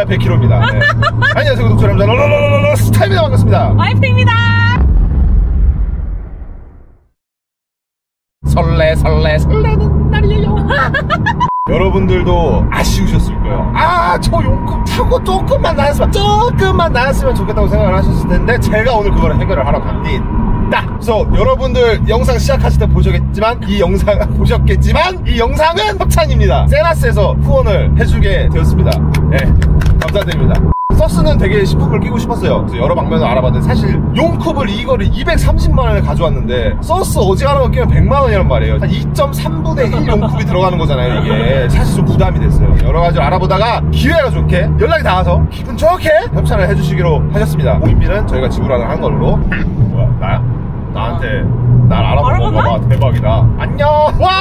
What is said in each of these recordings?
100kg입니다. 네. 안녕하세요 구독자 여러분, 롤롤롤롤 스타입니다. 반갑습니다. 와이프입니다. 설레는 날이에요. 여러분들도 아쉬우셨을 거예요. 저 용컵 타고 조금만 나았으면 좋겠다고 생각을 하셨을 텐데, 제가 오늘 그걸 해결을 하러 갑니다. 그래서 여러분들 영상 시작하실 때 보셨겠지만 이 영상은 협찬입니다. 세나스에서 후원을 해주게 되었습니다. 네, 감사드립니다. 서스는 되게 신품을 끼고 싶었어요. 그래서 여러 방면을 알아봤는데, 사실 용컵을 이거를 230만원에 가져왔는데 서스 어지간한 거 끼면 100만원이란 말이에요. 한 2.3분의 1 용컵이 들어가는 거잖아요. 이게 사실 좀 부담이 됐어요. 여러 가지를 알아보다가 기회가 좋게 연락이 닿아서 기분 좋게 협찬을 해주시기로 하셨습니다. 모임비는 저희가 지불하는 걸로. 뭐야, 나야? 나한테 날 알아본 건가 봐. 대박이다. 안녕.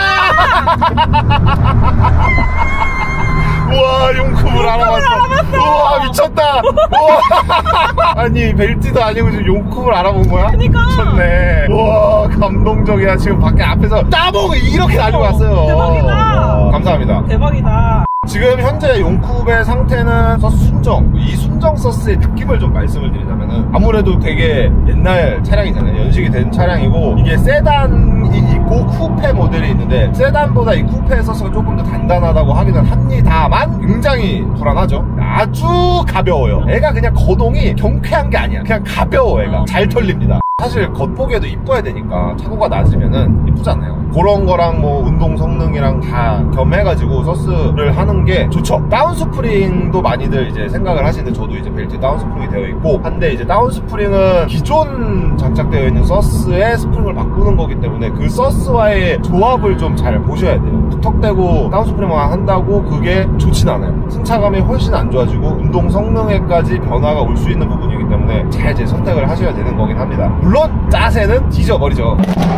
우와, 용컵을 알아봤어. 우와, 미쳤다. 우와. 아니, 벨트도 아니고 지금 용컵을 알아본 거야? 그니까. 미쳤네. 우와, 감동적이야. 지금 밖에 앞에서 따봉을 이렇게 날리고 왔어요. 대박이다. 감사합니다. 대박이다. 지금 현재 용컵의 상태는 서스 순정, 이 순정 서스의 느낌을 좀 말씀을 드리자면은, 아무래도 되게 옛날 차량이잖아요. 연식이 된 차량이고, 이게 세단이 있고 쿠페 모델이 있는데, 세단보다 이 쿠페 서스가 조금 더 단단하다고 하기는 합니다만 굉장히 불안하죠. 아주 가벼워요. 애가 그냥 거동이 경쾌한 게 아니야. 그냥 가벼워. 애가 잘 털립니다. 사실 겉보기에도 이뻐야 되니까 차고가 낮으면은 이쁘잖아요. 그런 거랑 뭐 운동 성능이랑 다 겸해가지고 서스를 하는 게 좋죠. 다운 스프링도 많이들 이제 생각을 하시는데, 저도 이제 벨트 다운 스프링이 되어 있고 한데, 이제 다운 스프링은 기존 장착되어 있는 서스의 스프링을 바꾸는 거기 때문에 그 서스와의 조합을 좀 잘 보셔야 돼요. 무턱대고 다운 스프링만 한다고 그게 좋진 않아요. 승차감이 훨씬 안 좋아지고 운동 성능에까지 변화가 올 수 있는 부분이기 때문에 잘 이제 선택을 하셔야 되는 거긴 합니다. 물론 짜세는 뒤져버리죠.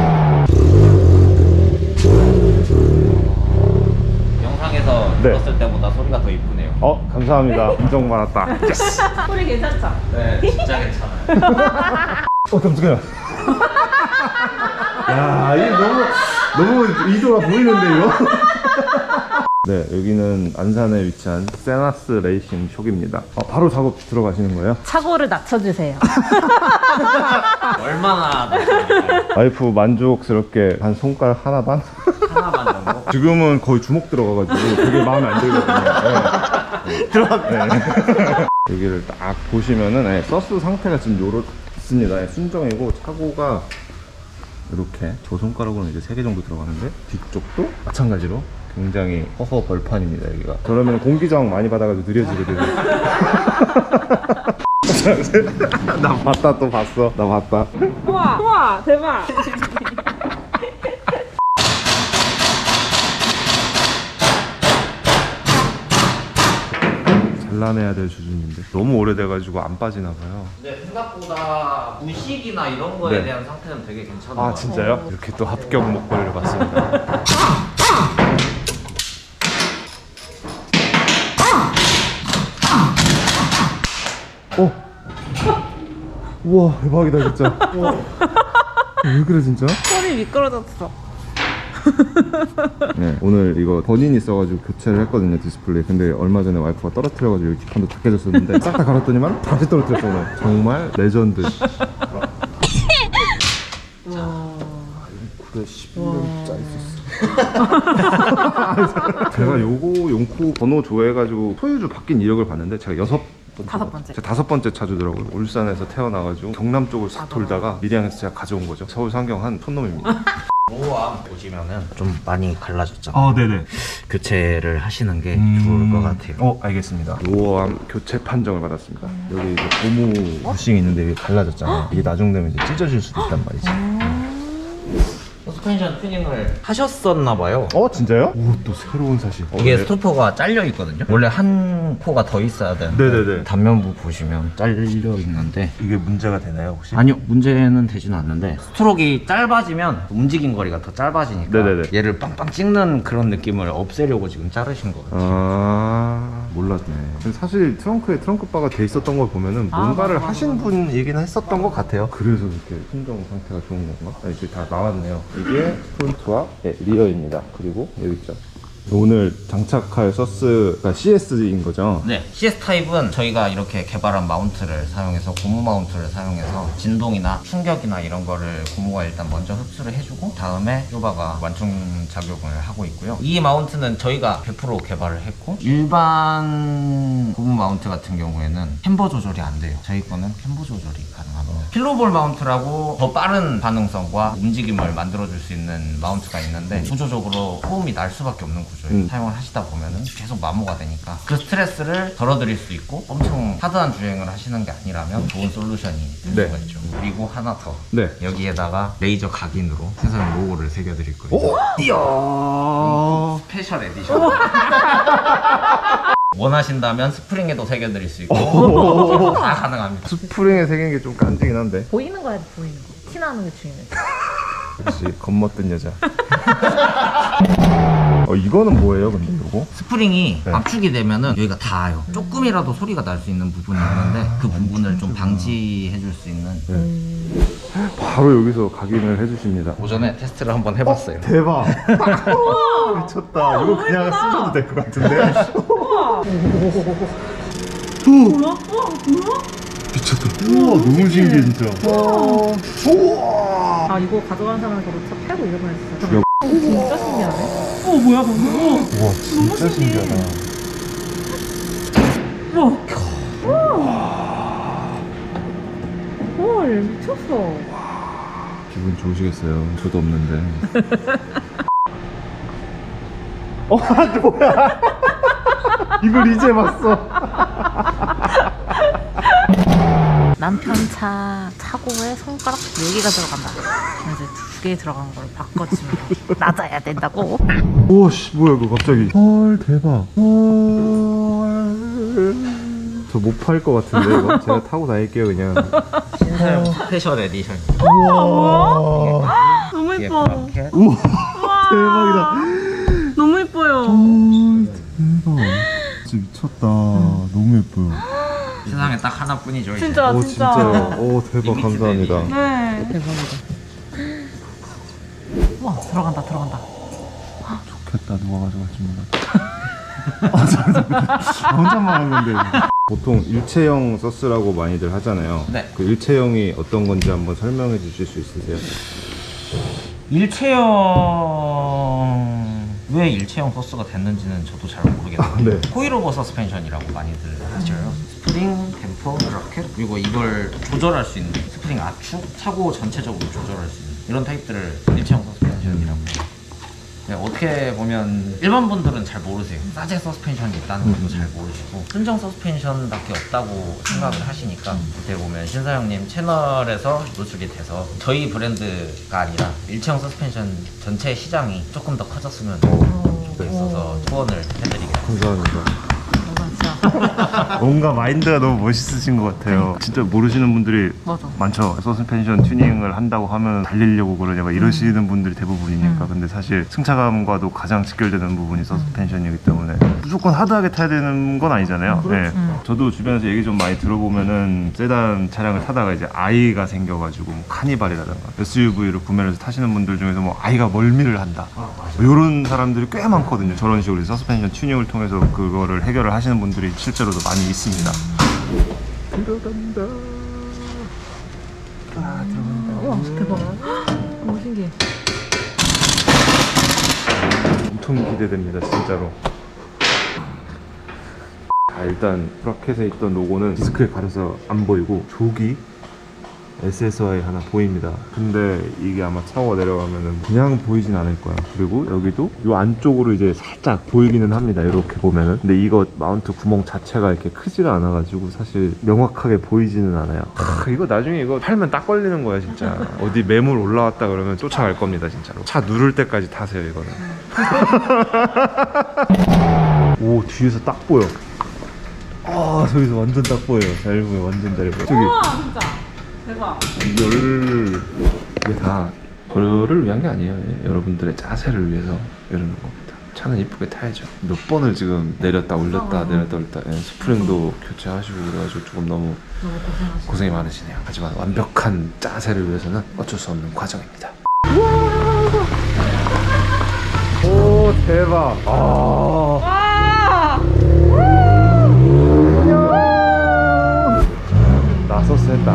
영상에서 들었을 때보다 소리가 더 이쁘네요. 감사합니다. 인정받았다. 소리 괜찮죠? 네, 진짜 괜찮아요. 깜짝이야. 야, 이게 너무 이도가 보이는데, 이거? 네, 여기는 안산에 위치한 세나스 레이싱 숍입니다. 바로 작업 들어가시는 거예요? 차고를 낮춰주세요. 얼마나 와이프 만족스럽게 한 손가락 하나 반? 하나만 정도? 지금은 거의 주먹 들어가가지고 되게 마음에 안 들거든요. 네. 들어갔네. 여기를 딱 보시면은, 서스 상태가 지금 요렇습니다. 순정이고 차고가 이렇게 저 손가락으로는 이제 3개 정도 들어가는데, 뒤쪽도 마찬가지로 굉장히 허허 벌판입니다. 여기가 그러면 공기저항 많이 받아가지고 느려지거든요. 나 봤다, 또 봤어. 나 봤다. 우와 대박. 잘라내야 될 수준인데 너무 오래돼가지고 안 빠지나봐요. 근데 생각보다 무식이나 이런 거에 네. 대한 상태는 되게 괜찮은 것 같아요. 진짜요? 이렇게 또 합격 목걸이를 봤습니다. 우와, 대박이다 진짜. 왜 그래 진짜? 소리 미끄러졌어. 네, 오늘 이거 버닝이 있어가지고 교체를 했거든요, 디스플레이. 근데 얼마 전에 와이프가 떨어뜨려가지고 여기 뒷판도 다 깨졌었는데 싹 다 갈았더니만 다시 떨어뜨렸어. 오늘 정말 레전드. 그래, 11년짜 있었어. 제가 요거 용코 번호 조회해가지고 소유주 바뀐 이력을 봤는데, 제가 다섯 번째. 제가 5번째 차주더라고요. 울산에서 태어나가지고 경남 쪽을 싹 돌다가 밀양에서 제가 가져온 거죠. 서울 상경한 촌놈입니다. 로어암 보시면은 좀 많이 갈라졌죠. 네네. 교체를 하시는 게 좋을 것 같아요. 알겠습니다. 로어암 교체 판정을 받았습니다. 여기 이제 고무 부싱이 있는데 여기 갈라졌잖아요. 이게 나중 되면 이제 찢어질 수도 있단 말이지. 서스펜션 튜닝을 하셨었나봐요. 진짜요? 오, 또 새로운 사실. 이게 스토퍼가 잘려 있거든요. 원래 한 코가 더 있어야 되는데, 네네네. 단면부 보시면 잘려 있는데, 이게 문제가 되나요 혹시? 아니요, 문제는 되지는 않는데, 스트로크가 짧아지면 움직임 거리가 더 짧아지니까 네네네. 얘를 빵빵 찍는 그런 느낌을 없애려고 지금 자르신 것 같아요. 몰랐네. 사실 트렁크에 트렁크바가 돼 있었던 걸 보면은 뭔가를 하신 분이긴 했었던 것 같아요. 그래서 이렇게 순정 상태가 좋은 건가? 이게 다 나왔네요. 이게 프론트와 리어입니다. 그리고 여기 있죠. 오늘 장착할 서스가 CS인 거죠? 네, CS 타입은 저희가 이렇게 개발한 마운트를 사용해서 고무 마운트를 사용해서 진동이나 충격이나 이런 거를 고무가 일단 먼저 흡수를 해주고 다음에 쇼바가 완충 작용을 하고 있고요. 이 마운트는 저희가 100% 개발을 했고 일반 고무 마운트 같은 경우에는 캠버 조절이 안 돼요. 저희 거는 캠버 조절이 가능합니다. 필로볼 마운트라고 더 빠른 반응성과 움직임을 만들어줄 수 있는 마운트가 있는데 구조적으로 소음이 날 수밖에 없는 구조예요. 사용을 하시다 보면은 계속 마모가 되니까 그 스트레스를 덜어드릴 수 있고 엄청 하드한 주행을 하시는 게 아니라면 좋은 솔루션이 될 수가 있죠. 그리고 하나 더. 네. 여기에다가 레이저 각인으로 신사용 로고를 새겨드릴 거예요. 이야. 스페셜 에디션. 원하신다면 스프링에도 새겨드릴 수 있고 다 가능합니다. 스프링에 새기는 게 좀 깐지긴 한데. 보이는 거야, 보이는 거. 티나는 게 중요해. 역시 겁먹던 여자. 이거는 뭐예요, 근데 이거? 스프링이 네. 압축이 되면은 여기가 닿아요. 조금이라도 소리가 날 수 있는 부분이 있는데 그 부분을 좀 방지해줄 수 있는. 바로 여기서 각인을 해주십니다. 오전에 테스트를 한번 해봤어요. 대박. 미쳤다. 이거 그냥 쓰셔도 될 것 같은데. 뭐야? 미쳤다. 우와, 너무 신기해 진짜. 우와. 아, 이거 가져가는 사람은 저도 차 패고 이러면 진짜. 죽여. 진짜 신기하네. 뭐야, 방금. 우와, 진짜 신기하다. 헐, 미쳤어. 기분 좋으시겠어요. 저도 없는데. 뭐야? 이걸 이제 봤어. 남편 차 차고에 손가락 4개가 들어간다. 이제 2개 들어간 걸 바꿔주면 낮아야 된다고. 오씨, 뭐야 이거 갑자기. 헐, 대박. 저 못 팔 것 같은데 이거. 제가 타고 다닐게요 그냥. 신사용 스페셜 에디션. 우와. 너무 뒤에 예뻐. 브라켓. 우와. 대박이다. 너무 예뻐요. 대박. 진짜 미쳤다. 너무 예뻐요. 세상에 딱 하나뿐이죠. 이제. 진짜, 오, 진짜. 진짜요. 오, 대박. 리미티드 감사합니다. 에디션. 네. 대박이다. 와, 들어간다, 들어간다. 좋겠다. 누가 가져갈지 몰라. 혼자만 하는 건데. 보통 일체형 소스라고 많이들 하잖아요. 네. 그 일체형이 어떤 건지 한번 설명해 주실 수 있으세요? 일체형 왜 일체형 소스가 됐는지는 저도 잘 모르겠는데 네. 코일오버 서스펜션이라고 많이들 하셔요. 스프링, 댐퍼, 라켓 그리고 이걸 조절할 수 있는 스프링 압축, 차고 전체적으로 조절할 수 있는 이런 타입들을 일체형 서스펜션이라고 해요. 네, 어떻게 보면 일반 분들은 잘 모르세요. 싸제 서스펜션이 있다는 것도 잘 모르시고 순정 서스펜션밖에 없다고 생각을 하시니까 어떻게 보면 신사영님 채널에서 노출이 돼서 저희 브랜드가 아니라 일체형 서스펜션 전체 시장이 조금 더 커졌으면 좋겠어서 후원을 해드리겠습니다. 감사합니다. 진짜. 뭔가 마인드가 너무 멋있으신 것 같아요. 진짜 모르시는 분들이 맞아. 많죠. 서스펜션 튜닝을 한다고 하면 달리려고 그러냐 막 이러시는 분들이 대부분이니까. 근데 사실 승차감과도 가장 직결되는 부분이 서스펜션이기 때문에 무조건 하드하게 타야 되는 건 아니잖아요. 네. 저도 주변에서 얘기 좀 많이 들어보면은 세단 차량을 타다가 이제 아이가 생겨가지고 뭐 카니발이라든가 SUV를 구매를 해서 타시는 분들 중에서 뭐 아이가 멀미를 한다 이런 사람들이 꽤 많거든요. 저런 식으로 서스펜션 튜닝을 통해서 그거를 해결을 하시는 분들이 실제로도 많이 있습니다. 들어간다. 아, 들어간다. 우와, 대박. 너무 신기해. 엄청 기대됩니다, 진짜로. 일단 브라켓에 있던 로고는 디스크에 가려서 안 보이고 조기 SSI 하나 보입니다. 근데 이게 아마 차고가 내려가면은 그냥 보이진 않을 거야. 그리고 여기도 이 안쪽으로 이제 살짝 보이기는 합니다. 이렇게 보면은. 근데 이거 마운트 구멍 자체가 이렇게 크지가 않아가지고 사실 명확하게 보이지는 않아요. 이거 나중에 이거 팔면 딱 걸리는 거야 진짜. 어디 매물 올라왔다 그러면 쫓아갈 겁니다 진짜로. 차 누를 때까지 타세요 이거는. 오, 뒤에서 딱 보여. 아, 저기서 완전 딱 보여요. 잘 보여, 완전 잘 보여. 저기 우와, 진짜. 대박. 이게 다 저를 위한 게 아니에요. 여러분들의 자세를 위해서 이러는 겁니다. 차는 이쁘게 타야죠. 몇 번을 지금 내렸다 올렸다 내렸다 올렸다. 스프링도 교체하시고 그래가지고 조금 너무 고생이 많으시네요. 하지만 완벽한 자세를 위해서는 어쩔 수 없는 과정입니다. 오, 대박. 아. 와! 나 소스 했다.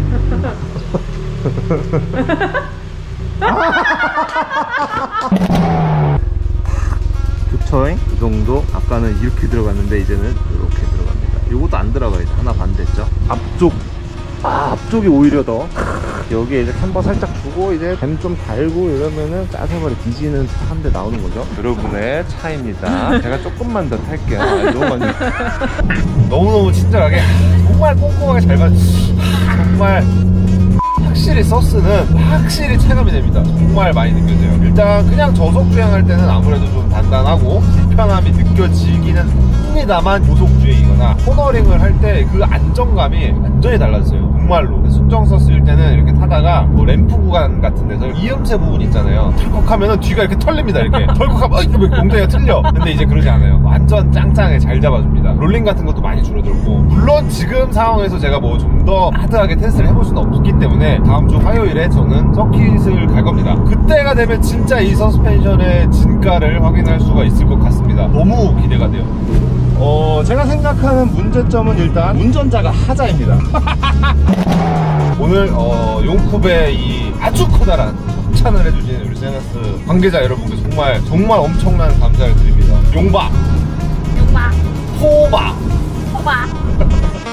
그쵸? 이 정도? 아까는 이렇게 들어갔는데 이제는 이렇게 들어갑니다. 요것도 안 들어가야지. 하나 반 됐죠? 앞쪽. 앞쪽이 오히려 더. 여기에 이제 캔버 살짝 주고 이제 뱀 좀 달고 이러면은 짜사발이 뒤지는 한 대 나오는 거죠. 여러분의 차입니다. 제가 조금만 더 탈게요. 너무 많이. 너무너무 친절하게 정말 꼼꼼하게 잘 정말 확실히 소스는 확실히 체감이 됩니다. 정말 많이 느껴져요. 일단 그냥 저속 주행할 때는 아무래도 좀 단단하고 불편함이 느껴지기는 합니다만, 고속 주행이거나 코너링을 할 때 그 안정감이 완전히 달라졌어요. 정말로. 순정 소스일 때는 이렇게 타다가 뭐 램프 구간 같은 데서 이음새 부분 있잖아요. 털컥하면은 뒤가 이렇게 털립니다. 이렇게 털컥하면 이거 엉덩이가 틀려. 근데 이제 그러지 않아요. 완전 짱짱하게 잘 잡아줍니다. 롤링 같은 것도 많이 줄어들고, 물론 지금 상황에서 제가 뭐 좀 더 하드하게 테스트를 해볼 수는 없기 때문에 다음 주 화요일에 저는 서킷을 갈 겁니다. 그때가 되면 진짜 이 서스펜션의 진가를 확인할 수가 있을 것 같습니다. 너무 기대가 돼요. 제가 생각하는 문제점은 일단 운전자가 하자입니다. 오늘 용쿱의 이 아주 커다란 협찬을 해주신 우리 세너스 관계자 여러분께 정말 엄청난 감사를 드립니다. 용박, 용박, 호박, 호박.